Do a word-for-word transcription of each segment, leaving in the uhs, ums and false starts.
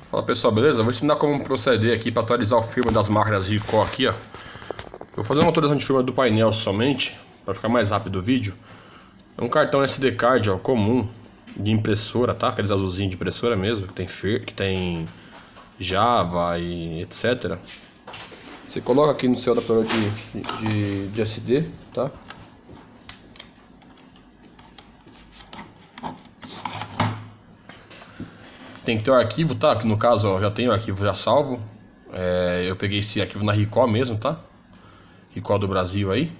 Fala pessoal, beleza? Eu vou ensinar como proceder aqui para atualizar o firmware das máquinas Ricoh aqui, ó. Eu vou fazer uma atualização de firmware do painel somente, para ficar mais rápido o vídeo. É um cartão S D card, ó, comum, de impressora, tá? Aqueles azulzinhos de impressora mesmo, que tem, que tem Java e etcétera. Você coloca aqui no seu adaptador de, de, de S D, tá? Tem que ter o arquivo, tá? Que no caso, ó, já tem o arquivo já salvo. É, eu peguei esse arquivo na Ricoh mesmo, tá? Ricoh do Brasil aí.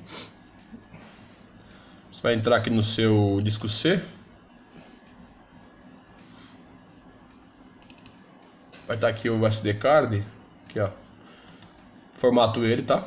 Você vai entrar aqui no seu disco C. Vai estar aqui o S D card. Aqui, ó. Formato ele, tá?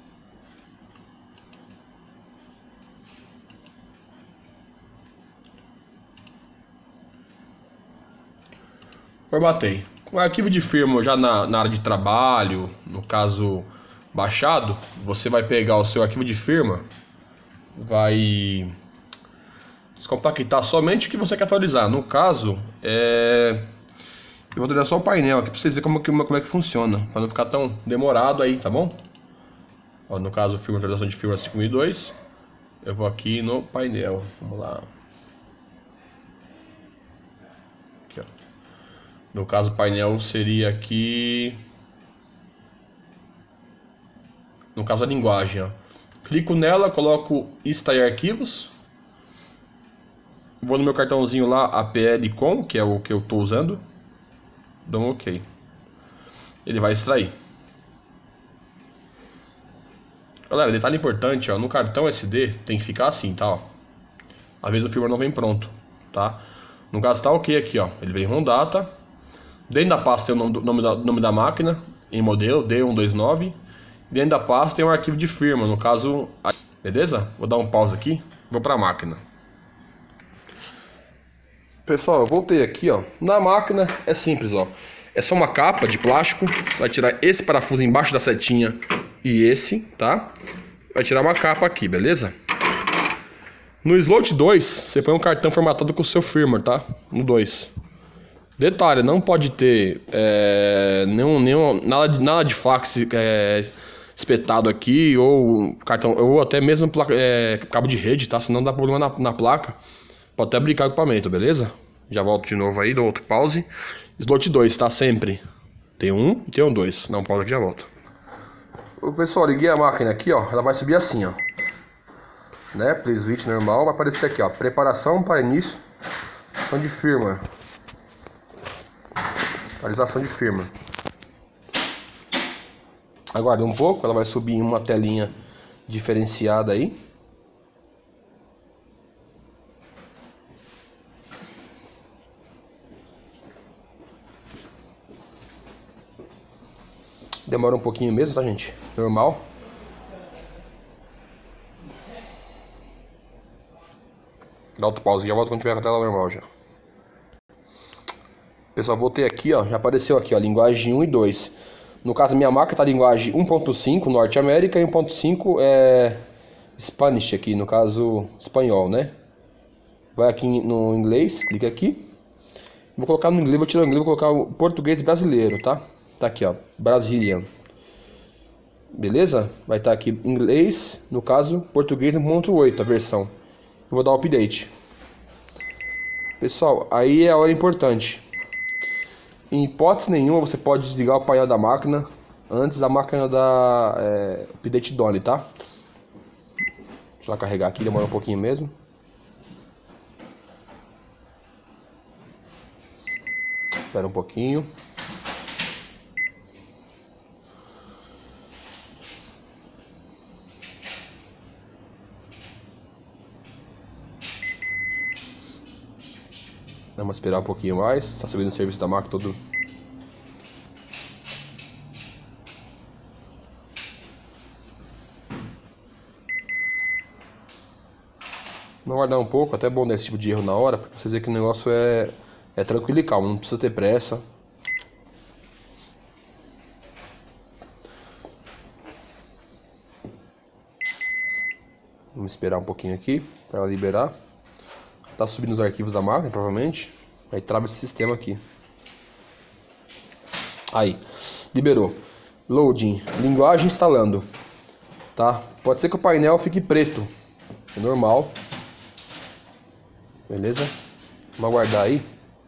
Formatei. Com o arquivo de firmware já na, na área de trabalho, no caso baixado, você vai pegar o seu arquivo de firmware, vai descompactar somente o que você quer atualizar. No caso, é... eu vou atualizar só o painel aqui para vocês verem como, como é que funciona, para não ficar tão demorado aí, tá bom? Ó, no caso, firmware, atualização de firmware cinco mil e dois, eu vou aqui no painel, vamos lá. Aqui, ó. No caso, o painel seria aqui... No caso, a linguagem, ó. Clico nela, coloco extrair arquivos. Vou no meu cartãozinho lá, A P L com, que é o que eu estou usando. Dou um OK. Ele vai extrair. Galera, detalhe importante, ó. No cartão S D tem que ficar assim, tá? Ó. Às vezes o firmware não vem pronto, tá? No caso tá OK aqui, ó. Ele vem ROM data. Dentro da pasta tem o nome, do, nome, da, nome da máquina, em modelo D cento e vinte e nove. Dentro da pasta tem um arquivo de firma, no caso, beleza? Vou dar um pause aqui, vou para a máquina. Pessoal, eu voltei aqui, ó. Na máquina é simples, ó. É só uma capa de plástico, vai tirar esse parafuso embaixo da setinha e esse, tá? Vai tirar uma capa aqui, beleza? No slot dois, você põe um cartão formatado com o seu firmware, tá? No dois. Detalhe, não pode ter é, nenhum, nenhum, nada, nada de fax é, espetado aqui, ou cartão, ou até mesmo placa, é, cabo de rede, tá? Senão dá problema na, na placa. Pode até brincar com o equipamento, beleza? Já volto de novo aí, dou outro pause. Slot dois, tá? Sempre. Tem um e tem um dois. Dá um pause aqui e já volto. O pessoal, liguei a máquina aqui, ó. Ela vai subir assim, ó. Né? Play switch normal. Vai aparecer aqui, ó. Preparação para início. Ação de firmware. Atualização de firmware. Aguarda um pouco, ela vai subir em uma telinha diferenciada aí. Demora um pouquinho mesmo, tá, gente? Normal. Dá outro pause, já volto quando tiver a tela normal já. Pessoal, voltei aqui, ó, já apareceu aqui, ó, linguagem um e dois. No caso, a minha máquina tá linguagem um ponto cinco, Norte América, e um ponto cinco é Spanish aqui, no caso, espanhol, né? Vai aqui no inglês, clica aqui. Vou colocar no inglês, vou tirar o inglês, vou colocar o português brasileiro, tá? Tá aqui, ó, Brazilian. Beleza? Vai estar aqui inglês, no caso, português um ponto oito, a versão. Eu vou dar o update. Pessoal, aí é a hora importante. Em hipótese nenhuma você pode desligar o painel da máquina antes da máquina dar é, update done, tá? Só carregar aqui, demora um pouquinho mesmo. Espera um pouquinho. Vamos esperar um pouquinho mais. Está subindo o serviço da máquina todo. Vamos aguardar um pouco, até é bom dar esse tipo de erro na hora, para vocês verem que o negócio é, é tranquilo e calmo, não precisa ter pressa. Vamos esperar um pouquinho aqui para ela liberar. Tá subindo os arquivos da máquina, provavelmente. Aí trava esse sistema aqui. Aí, liberou. Loading, linguagem instalando. Tá? Pode ser que o painel fique preto. É normal. Beleza? Vamos aguardar aí.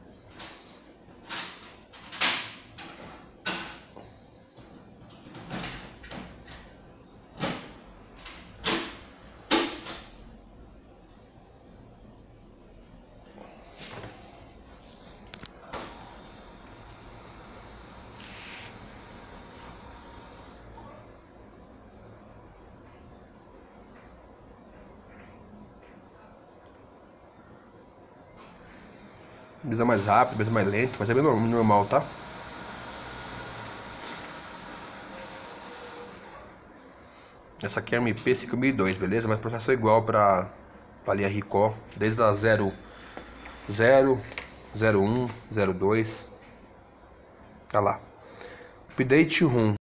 Brisa mais rápido, brisa mais lento, mas é bem normal, tá? Essa aqui é a M P cinco mil e dois, beleza? Mas o processo é igual para a linha Ricoh, desde a zero, zero, zero um, zero dois. Tá lá. Update ROM.